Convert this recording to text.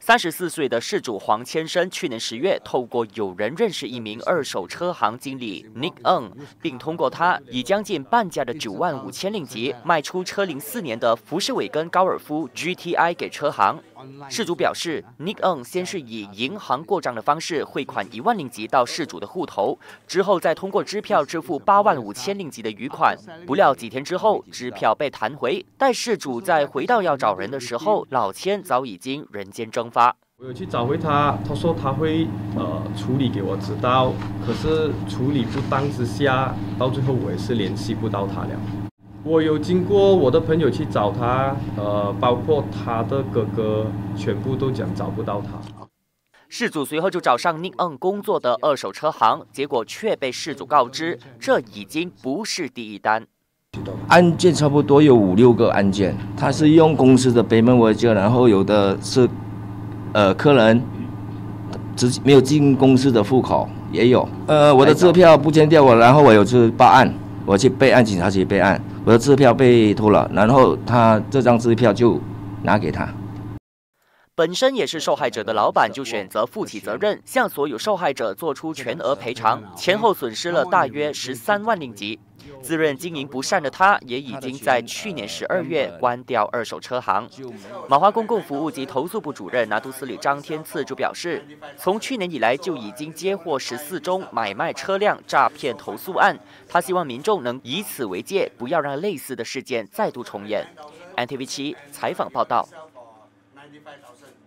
34岁的事主黄千生去年10月透过有人认识一名二手车行经理 Nick Ng， 并通过他以将近半价的95000令吉卖出车龄4年的福士韦根高尔夫 GTI 给车行。事主表示 ，Nick Ng 先是以银行过账的方式汇款1万令吉到事主的户头，之后再通过支票支付85000令吉的余款。不料几天之后，支票被弹回，待事主再回到要找人的时候，老千早已经人间蒸发。 我有去找回他，他说他会处理给我知道，可是处理不当之下，到最后我也是联系不到他了。我有经过我的朋友去找他，包括他的哥哥，全部都讲找不到他。 事主随后就找上 Nick Ng 工作的二手车行，结果却被事主告知，这已经不是第一单。 案件差不多有5、6个案件，他是用公司的 payment voucher， 然后有的是客人没有进公司的户口也有。我的支票不见掉了，然后我有去报案，我去备案，警察局备案，我的支票被偷了，然后他这张支票就拿给他。 本身也是受害者的老板就选择负起责任，向所有受害者做出全额赔偿，前后损失了大约13万令吉。自认经营不善的他，也已经在去年12月关掉二手车行。马华公共服务及投诉部主任拿督司理张天赐就表示，从去年以来就已经接获14宗买卖车辆诈骗投诉案。他希望民众能以此为戒，不要让类似的事件再度重演。NTV7采访报道。